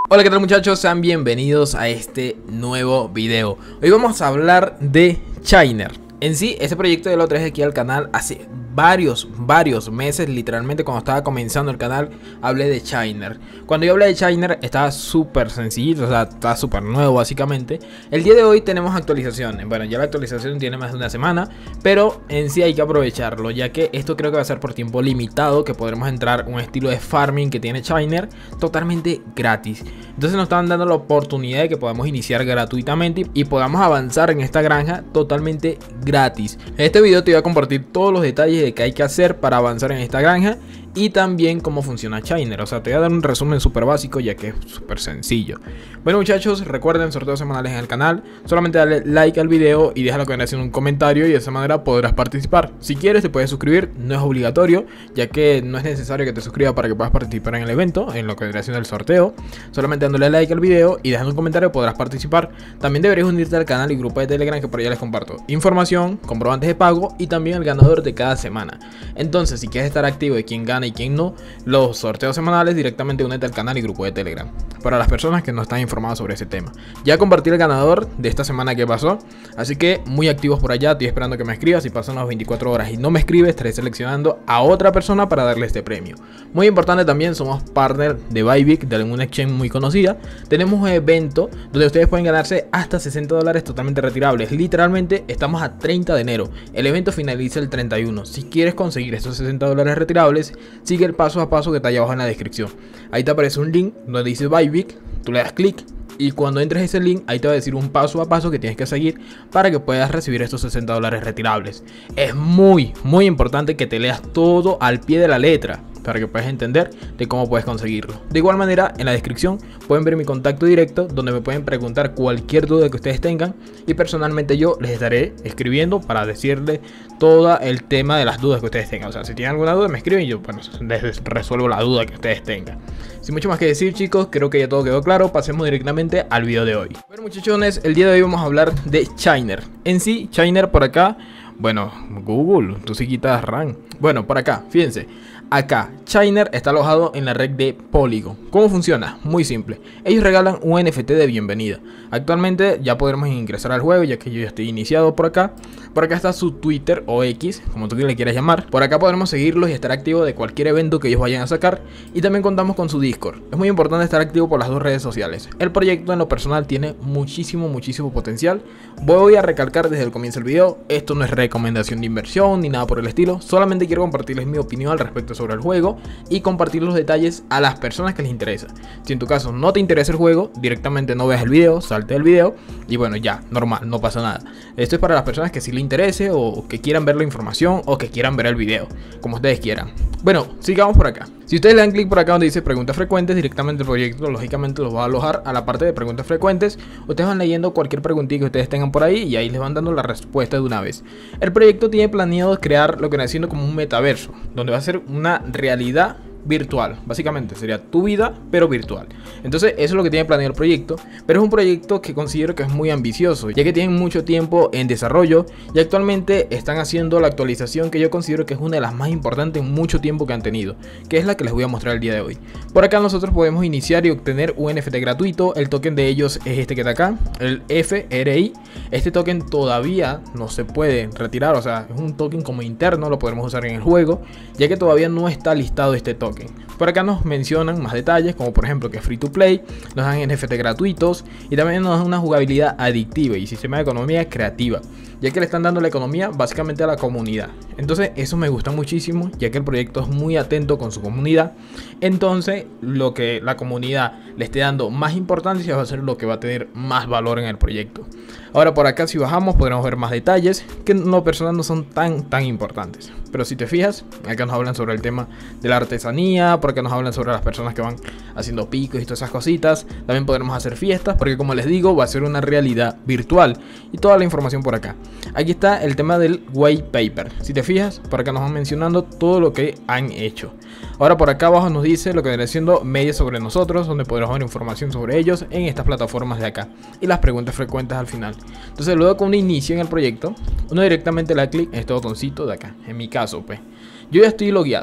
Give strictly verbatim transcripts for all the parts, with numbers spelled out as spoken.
Hola, ¿qué tal muchachos? Sean bienvenidos a este nuevo video. Hoy vamos a hablar de Chiner. En sí, este proyecto yo lo traje aquí al canal hace varios, varios meses. Literalmente cuando estaba comenzando el canal hablé de Chiner. Cuando yo hablé de Chiner estaba súper sencillito, o sea, estaba súper nuevo básicamente. El día de hoy tenemos actualizaciones. Bueno, ya la actualización tiene más de una semana, pero en sí hay que aprovecharlo, ya que esto creo que va a ser por tiempo limitado, que podremos entrar un estilo de farming que tiene Chiner totalmente gratis. Entonces nos están dando la oportunidad de que podamos iniciar gratuitamente y podamos avanzar en esta granja totalmente gratis. En este video te voy a compartir todos los detalles de qué hay que hacer para avanzar en esta granja y también cómo funciona Chiner. O sea, te voy a dar un resumen súper básico, ya que es súper sencillo. Bueno muchachos, recuerden sorteos semanales en el canal. Solamente dale like al video y déjalo que venga haciendo un comentario y de esa manera podrás participar. Si quieres te puedes suscribir, no es obligatorio, ya que no es necesario que te suscribas para que puedas participar en el evento, en lo que vendrá siendo el sorteo. Solamente dándole like al video y dejando un comentario podrás participar. También deberías unirte al canal y grupo de Telegram, que por allá les comparto información, comprobantes de pago y también el ganador de cada semana. Entonces, si quieres estar activo de quién gana y quién no, los sorteos semanales, directamente únete al canal y grupo de Telegram. Para las personas que no están informadas sobre ese tema, ya compartí el ganador de esta semana que pasó, así que muy activos por allá. Estoy esperando que me escribas. Si pasan las veinticuatro horas y no me escribes, estaré seleccionando a otra persona para darle este premio. Muy importante también, somos partner de Bybit, de alguna exchange muy conocida. Tenemos un evento donde ustedes pueden ganarse hasta sesenta dólares totalmente retirables. Literalmente estamos a treinta de enero, el evento finaliza el treinta y uno. Si quieres conseguir estos sesenta dólares retirables, sigue el paso a paso que está allá abajo en la descripción. Ahí te aparece un link donde dice Bybit, tú le das clic y cuando entres a ese link ahí te va a decir un paso a paso que tienes que seguir para que puedas recibir estos sesenta dólares retirables. Es muy muy importante que te leas todo al pie de la letra para que puedas entender de cómo puedes conseguirlo. De igual manera, en la descripción pueden ver mi contacto directo, donde me pueden preguntar cualquier duda que ustedes tengan y personalmente yo les estaré escribiendo para decirles todo el tema de las dudas que ustedes tengan. O sea, si tienen alguna duda me escriben y yo, bueno, les resuelvo la duda que ustedes tengan. Sin mucho más que decir, chicos, creo que ya todo quedó claro. Pasemos directamente al video de hoy. Bueno muchachones, el día de hoy vamos a hablar de Chiner. En sí, Chiner por acá, bueno, Google, tú sí quitas RAM. Bueno, por acá, fíjense. Acá, Chiner está alojado en la red de Polygon. ¿Cómo funciona? Muy simple. Ellos regalan un N F T de bienvenida. Actualmente ya podremos ingresar al juego, ya que yo ya estoy iniciado por acá. Por acá está su Twitter o X, como tú le quieras llamar. Por acá podremos seguirlos y estar activos de cualquier evento que ellos vayan a sacar. Y también contamos con su Discord. Es muy importante estar activo por las dos redes sociales. El proyecto en lo personal tiene muchísimo, muchísimo potencial. Voy a recalcar desde el comienzo del video, esto no es recomendación de inversión ni nada por el estilo. Solamente quiero compartirles mi opinión al respecto sobre el juego y compartir los detalles a las personas que les interesa. Si en tu caso no te interesa el juego, directamente no veas el video, salte del video y bueno, ya, normal, no pasa nada. Esto es para las personas que sí le interese o que quieran ver la información o que quieran ver el video, como ustedes quieran. Bueno, sigamos por acá. Si ustedes le dan clic por acá donde dice preguntas frecuentes, directamente el proyecto lógicamente los va a alojar a la parte de preguntas frecuentes. Ustedes van leyendo cualquier preguntita que ustedes tengan por ahí y ahí les van dando la respuesta de una vez. El proyecto tiene planeado crear lo que viene siendo como un metaverso, donde va a ser una realidad virtual. Básicamente sería tu vida pero virtual. Entonces eso es lo que tiene planeado el proyecto, pero es un proyecto que considero que es muy ambicioso, ya que tienen mucho tiempo en desarrollo y actualmente están haciendo la actualización que yo considero que es una de las más importantes en mucho tiempo que han tenido, que es la que les voy a mostrar el día de hoy. Por acá nosotros podemos iniciar y obtener un N F T gratuito. El token de ellos es este que está acá, el F R I. Este token todavía no se puede retirar, o sea, es un token como interno, lo podremos usar en el juego, ya que todavía no está listado este token. Por acá nos mencionan más detalles, como por ejemplo que es free to play, nos dan N F T gratuitos y también nos dan una jugabilidad adictiva y sistema de economía creativa, ya que le están dando la economía básicamente a la comunidad. Entonces eso me gusta muchísimo, ya que el proyecto es muy atento con su comunidad. Entonces lo que la comunidad le esté dando más importancia va a ser lo que va a tener más valor en el proyecto. Ahora por acá si bajamos podremos ver más detalles que en lo personal no son tan tan importantes, pero si te fijas acá nos hablan sobre el tema de la artesanía, porque nos hablan sobre las personas que van haciendo picos y todas esas cositas. También podremos hacer fiestas, porque como les digo va a ser una realidad virtual y toda la información por acá. Aquí está el tema del white paper. Si te fijas, por acá nos van mencionando todo lo que han hecho. Ahora por acá abajo nos dice lo que viene siendo medios sobre nosotros, donde podremos ver información sobre ellos en estas plataformas de acá y las preguntas frecuentes al final. Entonces luego que uno inicia en el proyecto, uno directamente le da clic en este botoncito de acá. En mi caso pues yo ya estoy logueado.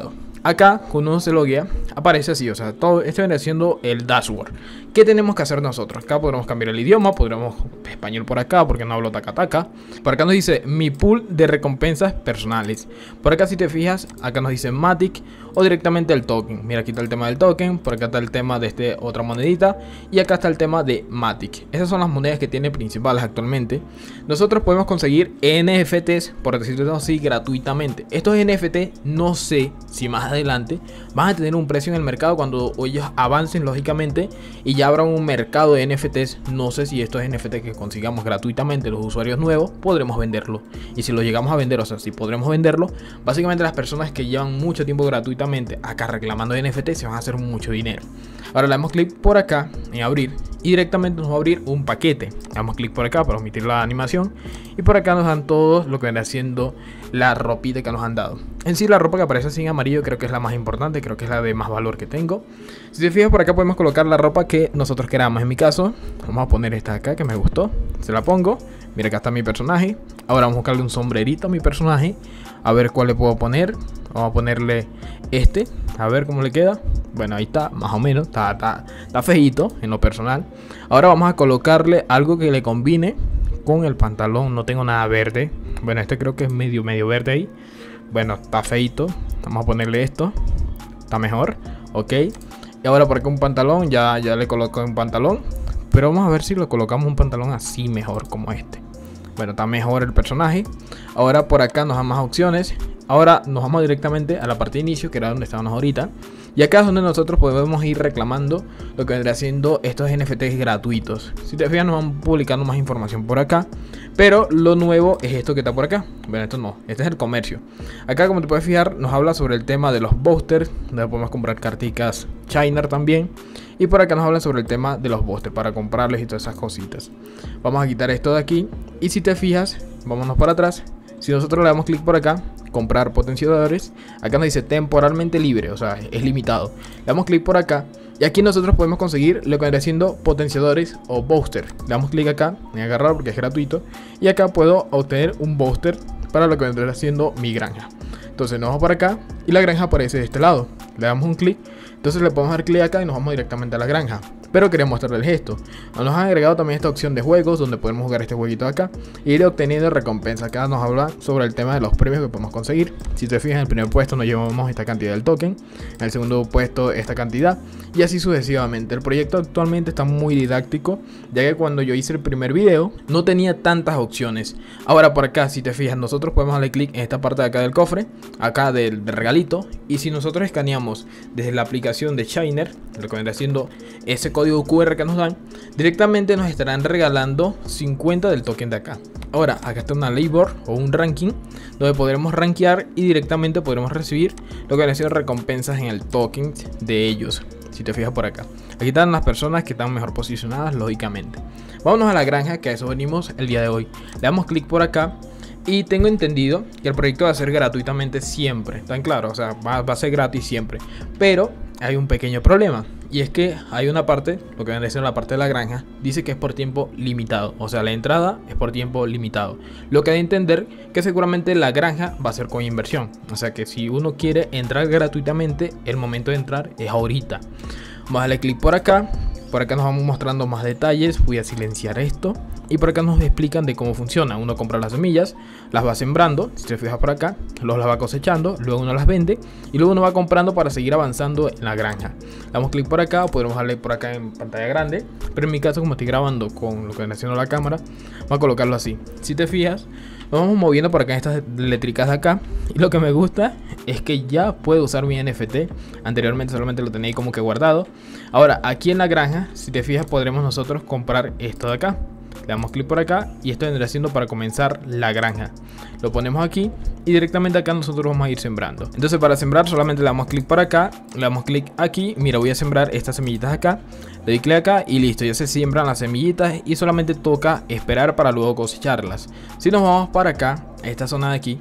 acá cuando uno se loguea aparece así, o sea, todo esto viene siendo el dashboard. ¿Qué tenemos que hacer nosotros? Acá podremos cambiar el idioma, podremos español por acá porque no hablo taca-taca. Por acá nos dice mi pool de recompensas personales. Por acá si te fijas, acá nos dice Matic o directamente el token. Mira, aquí está el tema del token, por acá está el tema de este otra monedita y acá está el tema de Matic. Esas son las monedas que tiene principales actualmente. Nosotros podemos conseguir N F Ts, por decirlo así, gratuitamente. Estos N F T no sé si más adelante van a tener un precio en el mercado cuando ellos avancen lógicamente y ya habrá un mercado de N F Ts. No sé si estos N F T que consigamos gratuitamente los usuarios nuevos podremos venderlo, y si lo llegamos a vender, o sea, si podremos venderlo, básicamente las personas que llevan mucho tiempo gratuitamente acá reclamando N F T se van a hacer mucho dinero. Ahora le damos clic por acá en abrir y directamente nos va a abrir un paquete. Le damos clic por acá para omitir la animación y por acá nos dan todo lo que viene haciendo la ropita que nos han dado. En sí, la ropa que aparece así en amarillo creo que es la más importante, creo que es la de más valor que tengo. Si te fijas, por acá podemos colocar la ropa que nosotros queramos. En mi caso vamos a poner esta acá que me gustó, se la pongo. Mira, acá está mi personaje. Ahora vamos a buscarle un sombrerito a mi personaje, a ver cuál le puedo poner. Vamos a ponerle este, a ver cómo le queda. Bueno, ahí está, más o menos, está, está, está feíto en lo personal. Ahora vamos a colocarle algo que le combine con el pantalón. No tengo nada verde. Bueno, este creo que es medio, medio verde ahí. Bueno, está feíto. Vamos a ponerle esto. Está mejor, ok. Y ahora por acá un pantalón, ya, ya le coloco un pantalón. Pero vamos a ver si lo colocamos un pantalón así mejor, como este. Bueno, está mejor el personaje. Ahora por acá nos dan más opciones. Ahora nos vamos directamente a la parte de inicio, que era donde estábamos ahorita. Y acá es donde nosotros podemos ir reclamando lo que vendría siendo estos N F Ts gratuitos. Si te fijas, nos van publicando más información por acá. Pero lo nuevo es esto que está por acá. Bueno, esto no, este es el comercio. Acá, como te puedes fijar, nos habla sobre el tema de los boosters, donde podemos comprar carticas Chiner también. Y por acá nos hablan sobre el tema de los boosters para comprarles y todas esas cositas. Vamos a quitar esto de aquí. Y si te fijas, vámonos para atrás. Si nosotros le damos clic por acá, comprar potenciadores, acá nos dice temporalmente libre, o sea, es limitado. Le damos clic por acá y aquí nosotros podemos conseguir lo que vendría siendo potenciadores o booster. Le damos clic acá en agarrar porque es gratuito y acá puedo obtener un booster para lo que vendría siendo mi granja. Entonces nos vamos por acá y la granja aparece de este lado. Le damos un clic, entonces le podemos dar clic acá y nos vamos directamente a la granja. Pero quería mostrarle el gesto. Nos han agregado también esta opción de juegos, donde podemos jugar este jueguito de acá e ir obteniendo recompensa. Acá nos habla sobre el tema de los premios que podemos conseguir. Si te fijas, en el primer puesto nos llevamos esta cantidad del token, en el segundo puesto esta cantidad y así sucesivamente. El proyecto actualmente está muy didáctico, ya que cuando yo hice el primer video no tenía tantas opciones. Ahora por acá, si te fijas, nosotros podemos darle clic en esta parte de acá del cofre, acá del, del regalito, y si nosotros escaneamos desde la aplicación de Chiner, lo que vendrá siendo ese código Q R que nos dan, directamente nos estarán regalando cincuenta del token de acá. Ahora, acá está una labor o un ranking donde podremos rankear y directamente podremos recibir lo que han sido recompensas en el token de ellos. Si te fijas por acá, aquí están las personas que están mejor posicionadas, lógicamente. Vámonos a la granja, que a eso venimos el día de hoy. Le damos clic por acá. Y tengo entendido que el proyecto va a ser gratuitamente siempre. ¿Tan claro? O sea, va, va a ser gratis siempre. Pero hay un pequeño problema. Y es que hay una parte, lo que viene a ser la parte de la granja, dice que es por tiempo limitado. O sea, la entrada es por tiempo limitado. Lo que hay que entender que seguramente la granja va a ser con inversión. O sea que si uno quiere entrar gratuitamente, el momento de entrar es ahorita. Vamos a darle clic por acá. Por acá nos vamos mostrando más detalles. Voy a silenciar esto. Y por acá nos explican de cómo funciona. Uno compra las semillas, las va sembrando, si te fijas por acá, luego las va cosechando, luego uno las vende y luego uno va comprando para seguir avanzando en la granja. Damos clic por acá, podremos darle por acá en pantalla grande, pero en mi caso, como estoy grabando con lo que viene haciendo la cámara, voy a colocarlo así. Si te fijas, nos vamos moviendo por acá en estas letricas de acá y lo que me gusta es que ya puedo usar mi N F T. Anteriormente solamente lo tenía ahí como que guardado. Ahora aquí en la granja, si te fijas, podremos nosotros comprar esto de acá. Le damos clic por acá y esto vendrá siendo para comenzar la granja. Lo ponemos aquí y directamente acá nosotros vamos a ir sembrando. Entonces para sembrar solamente le damos clic por acá, le damos clic aquí. Mira, voy a sembrar estas semillitas acá. Le doy clic acá y listo, ya se siembran las semillitas y solamente toca esperar para luego cosecharlas. Si nos vamos para acá, a esta zona de aquí,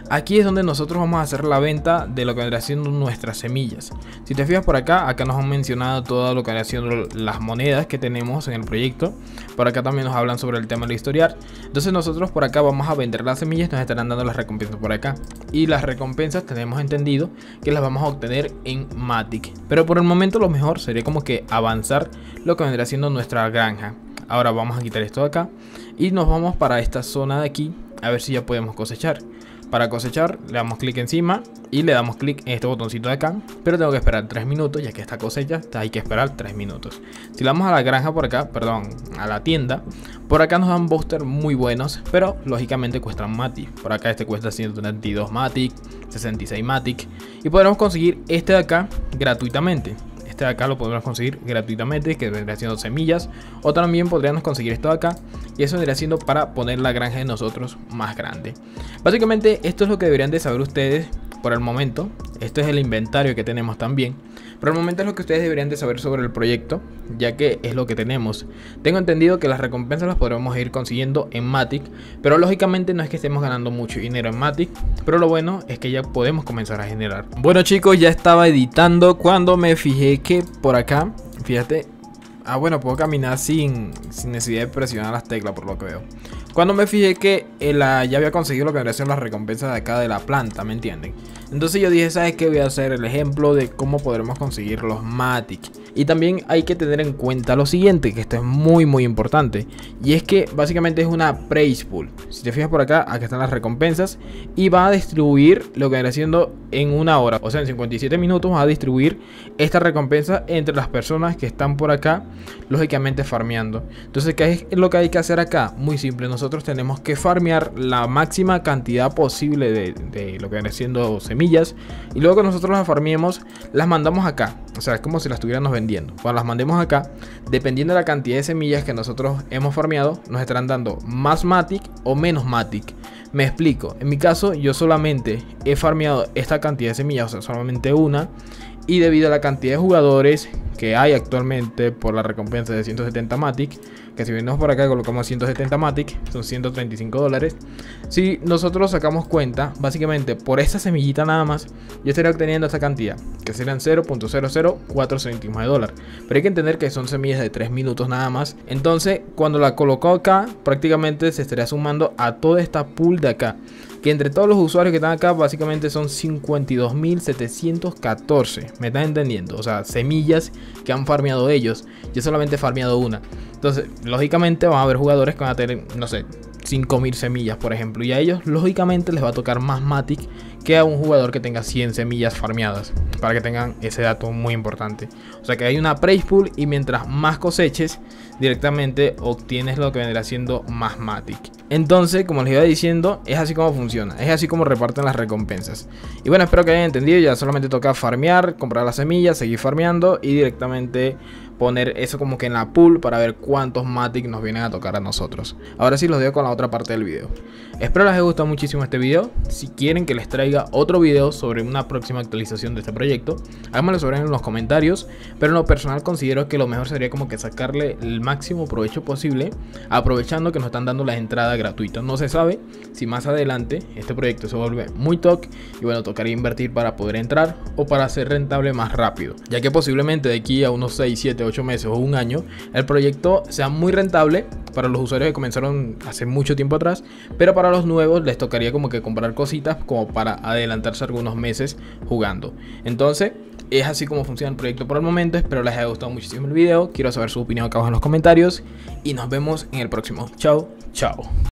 aquí es donde nosotros vamos a hacer la venta de lo que vendrá siendo nuestras semillas. Si te fijas por acá, acá nos han mencionado todo lo que vendrá siendo las monedas que tenemos en el proyecto. Por acá también nos hablan sobre el tema del historial. Entonces nosotros por acá vamos a vender las semillas, nos estarán dando las recompensas por acá. Y las recompensas tenemos entendido que las vamos a obtener en Matic. Pero por el momento lo mejor sería como que avanzar lo que vendrá siendo nuestra granja. Ahora vamos a quitar esto de acá y nos vamos para esta zona de aquí a ver si ya podemos cosechar. Para cosechar le damos clic encima y le damos clic en este botoncito de acá, pero tengo que esperar tres minutos, ya que esta cosecha hay que esperar tres minutos. Si le damos a la granja por acá, perdón, a la tienda, por acá nos dan booster muy buenos, pero lógicamente cuestan Matic. Por acá este cuesta ciento treinta y dos Matic, sesenta y seis Matic, y podremos conseguir este de acá gratuitamente. Este de acá lo podremos conseguir gratuitamente, que vendría siendo semillas, o también podríamos conseguir esto de acá, y eso vendría siendo para poner la granja de nosotros más grande. Básicamente esto es lo que deberían de saber ustedes por el momento. Esto es el inventario que tenemos también. Por el momento es lo que ustedes deberían de saber sobre el proyecto, ya que es lo que tenemos. Tengo entendido que las recompensas las podremos ir consiguiendo en Matic, pero lógicamente no es que estemos ganando mucho dinero en Matic, pero lo bueno es que ya podemos comenzar a generar. Bueno chicos, ya estaba editando cuando me fijé que por acá, fíjate, ah bueno, puedo caminar sin, sin necesidad de presionar las teclas por lo que veo. Cuando me fijé que el, uh, ya había conseguido lo que deberían ser las recompensas de acá de la planta, ¿me entienden? Entonces yo dije, ¿sabes qué? Voy a hacer el ejemplo de cómo podremos conseguir los Matic. Y también hay que tener en cuenta lo siguiente, que esto es muy muy importante. Y es que básicamente es una praise pool. Si te fijas por acá, acá están las recompensas. Y va a distribuir lo que viene siendo en una hora. O sea, en cincuenta y siete minutos va a distribuir esta recompensa entre las personas que están por acá, lógicamente farmeando. Entonces, ¿qué es lo que hay que hacer acá? Muy simple, nosotros tenemos que farmear la máxima cantidad posible de, de lo que viene siendo semillas. Y luego que nosotros las farmiemos, las mandamos acá. O sea, es como si las estuviéramos vendiendo. Cuando las mandemos acá, dependiendo de la cantidad de semillas que nosotros hemos farmeado, nos estarán dando más Matic o menos Matic. Me explico. En mi caso, yo solamente he farmeado esta cantidad de semillas, o sea, solamente una. Y debido a la cantidad de jugadores que hay actualmente por la recompensa de ciento setenta Matic, que si venimos por acá colocamos ciento setenta Matic, son ciento treinta y cinco dólares. Si nosotros sacamos cuenta, básicamente por esta semillita nada más, yo estaría obteniendo esta cantidad, que serían cero punto cero cero cuatro céntimos de dólar. Pero hay que entender que son semillas de tres minutos nada más. Entonces, cuando la coloco acá, prácticamente se estaría sumando a toda esta pool de acá, que entre todos los usuarios que están acá básicamente son cincuenta y dos mil setecientos catorce. ¿Me están entendiendo? O sea, semillas que han farmeado ellos. Yo solamente he farmeado una. Entonces, lógicamente van a haber jugadores que van a tener, no sé, cinco mil semillas, por ejemplo. Y a ellos, lógicamente, les va a tocar más Matic que a un jugador que tenga cien semillas farmeadas. Para que tengan ese dato muy importante. O sea que hay una praise pool y mientras más coseches, directamente obtienes lo que vendrá siendo más Matic. Entonces, como les iba diciendo, es así como funciona. Es así como reparten las recompensas. Y bueno, espero que hayan entendido. Ya solamente toca farmear, comprar las semillas, seguir farmeando y directamente poner eso como que en la pool para ver cuántos Matic nos vienen a tocar a nosotros. Ahora sí los dejo con la otra parte del video. Espero les haya gustado muchísimo este video. Si quieren que les traiga otro video sobre una próxima actualización de este proyecto, háganmelo saber en los comentarios. Pero en lo personal considero que lo mejor sería como que sacarle el máximo provecho posible, aprovechando que nos están dando las entradas gratuitas. No se sabe si más adelante este proyecto se vuelve muy top y bueno, tocaría invertir para poder entrar o para ser rentable más rápido, ya que posiblemente de aquí a unos seis, siete, ocho meses o un año el proyecto sea muy rentable para los usuarios que comenzaron hace mucho tiempo atrás, pero para los nuevos les tocaría como que comprar cositas como para adelantarse algunos meses jugando. Entonces es así como funciona el proyecto por el momento. Espero les haya gustado muchísimo el video. Quiero saber su opinión acá abajo en los comentarios y nos vemos en el próximo. Chao, chao.